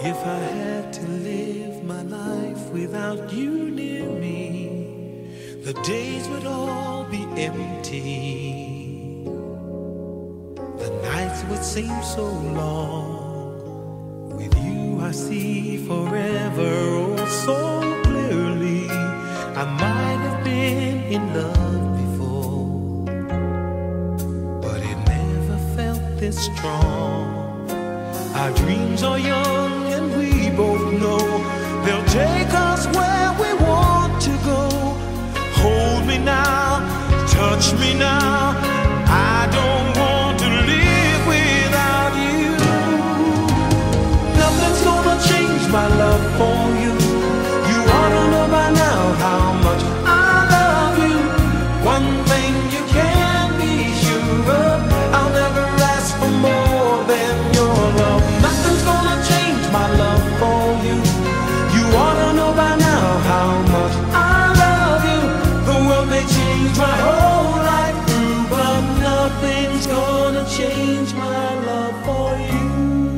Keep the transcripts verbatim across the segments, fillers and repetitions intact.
If I had to live my life without you near me, the days would all be empty. The nights would seem so long. With you I see forever oh so clearly. I might have been in love before, but it never felt this strong. Our dreams are young and we both know they'll take us where we want to go. Hold me now, touch me now. I don't want to live without you. Nothing's gonna change my love for you. You ought to know by now how much I love you. One thing you can be sure of, I'll never ask for more than your love. Nothing's gonna change my love for you. You ought to know by now how much I love you. The world may change my whole life through, but nothing's gonna change my love for you.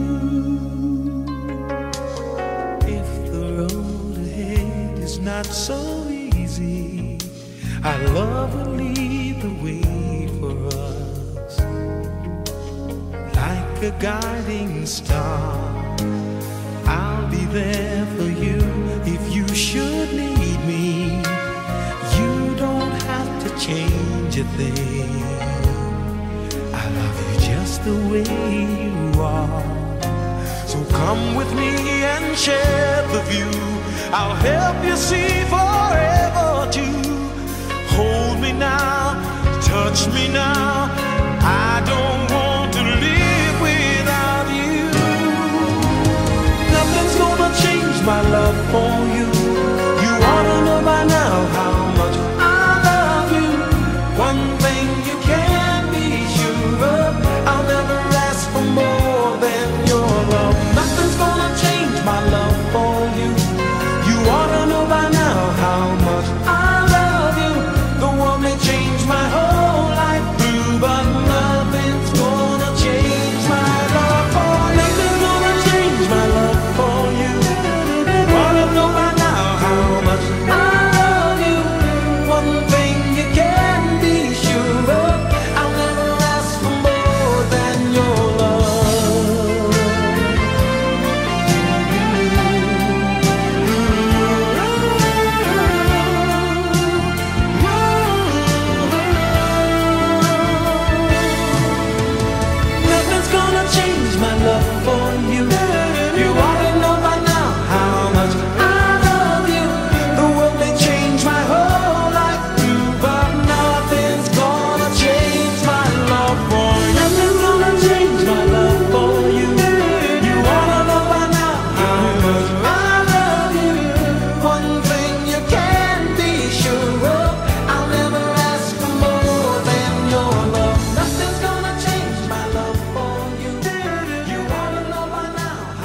If the road ahead is not so easy, our love will lead the way for us. Like a guiding star, I'll be there for you if you should need me. You don't have to change a thing. I love you just the way you are. So come with me and share the view. I'll help you see forever too. Hold me now, touch me now. I don't want to live without you. Nothing's gonna change my love for you. You ought to know by now how much I love you. One thing you can be sure of, I'll never ask for more than your love. Nothing's gonna change my love for you. You ought to know by now how much I love you. The world may change my whole life through, but nothing's gonna change my love for you. Nothing's gonna change my love for you. You ought to know by now how much I love you. One thing you can be sure of, I'll never ask for more than your love. Nothing's gonna change my love for you. You ought to know by now how much I love you. The world may change my whole life through, but nothing's gonna change my love for you. Nothing's gonna change my love for you. You ought to know by now how much I love you. One thing you can be sure of, I'll never ask for more than your love. Nothing's gonna change my love for you. You ought to know by now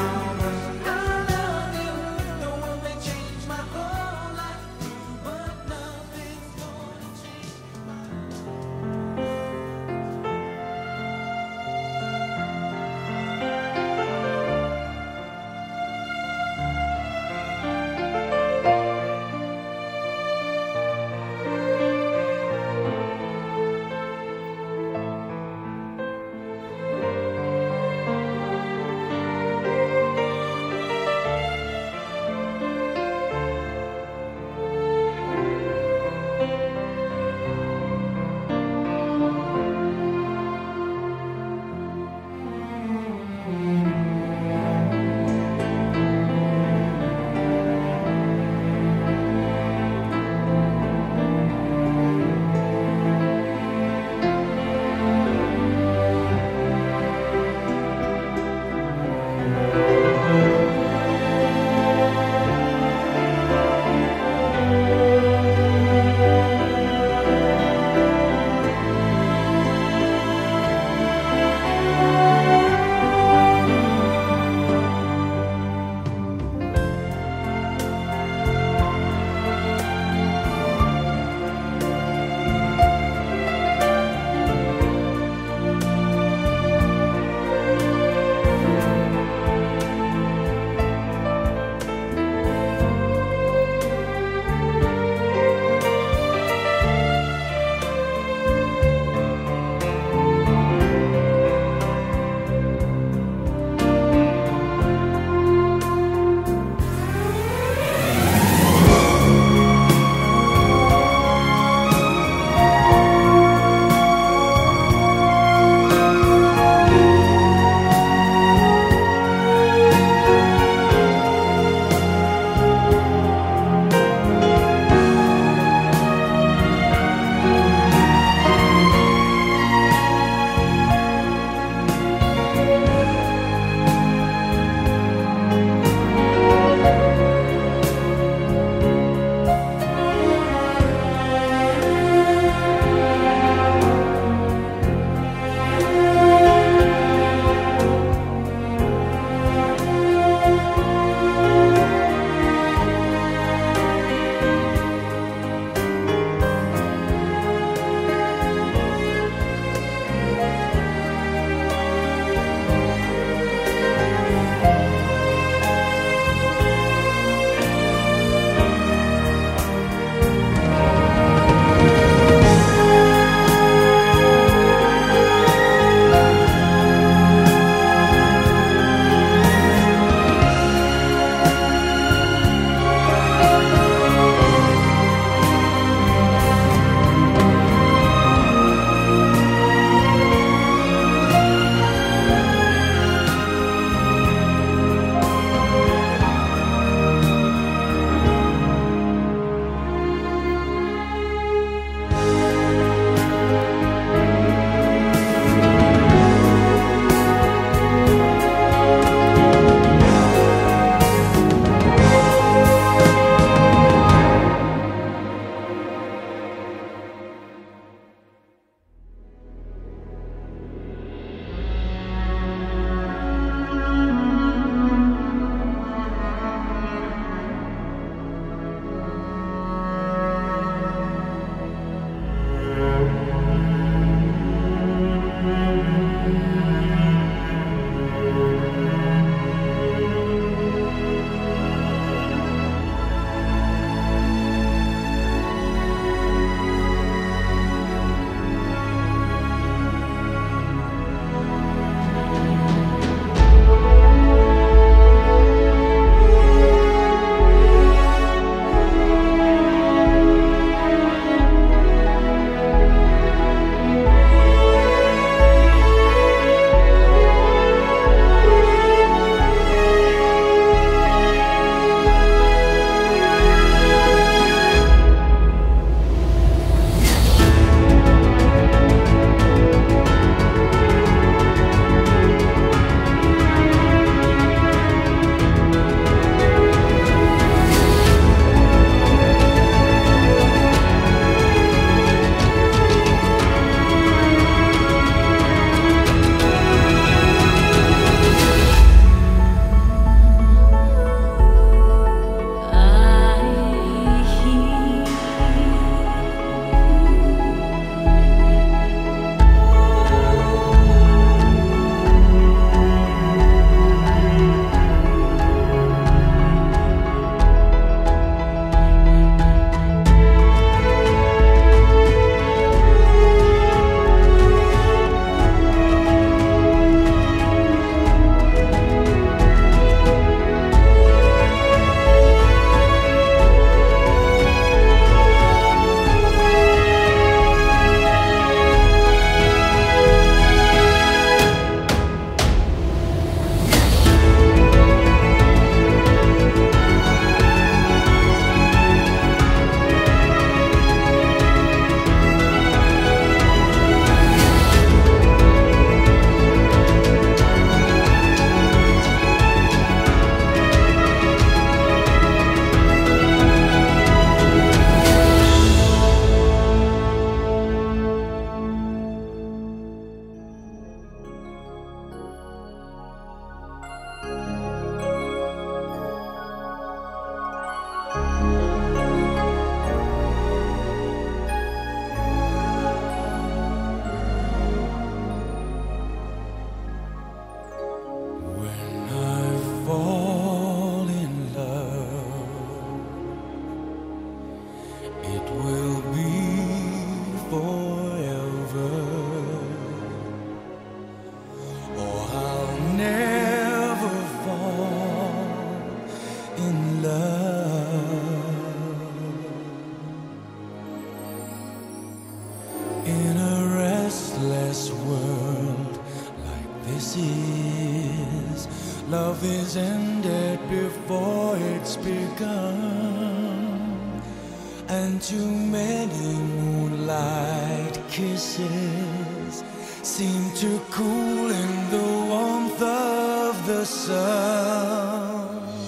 is. Love is ended before it's begun, and too many moonlight kisses seem to cool in the warmth of the sun.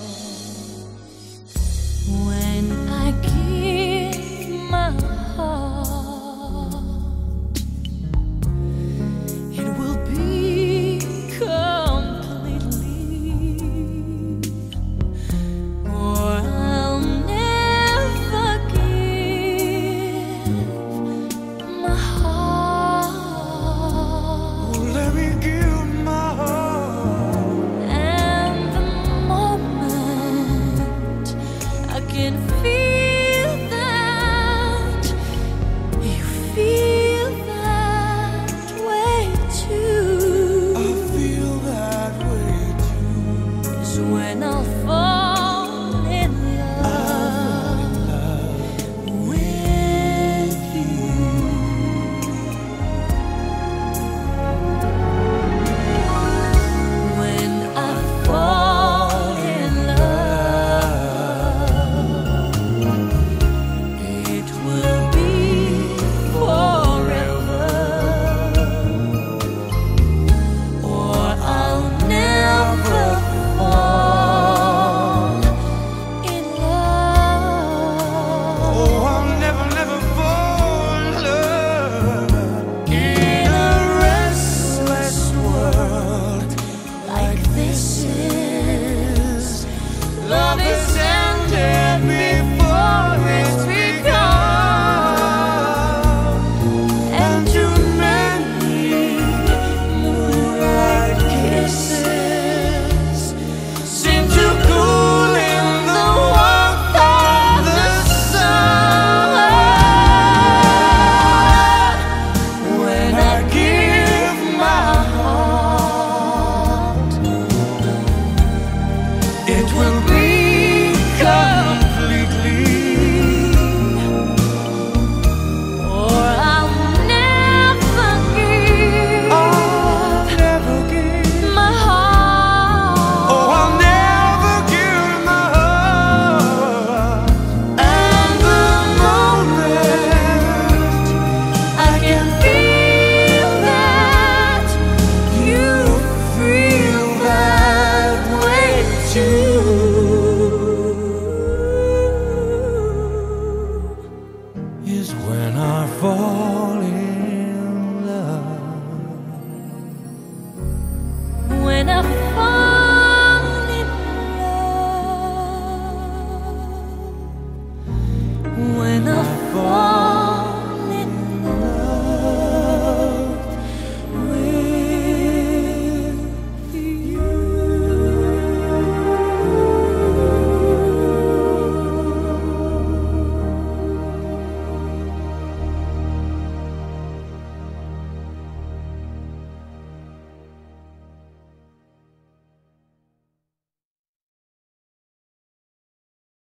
When I give my heart, it will be completely, or I'll never give my heart. Let me give my heart. And the moment I can feel that you feel that way too, I feel that way too. is when I'll fall in love with you. When I fall in love, it will be forever, or I'll never fall in love. Oh, I'll never, never fall in love in a restless world Like this is, love is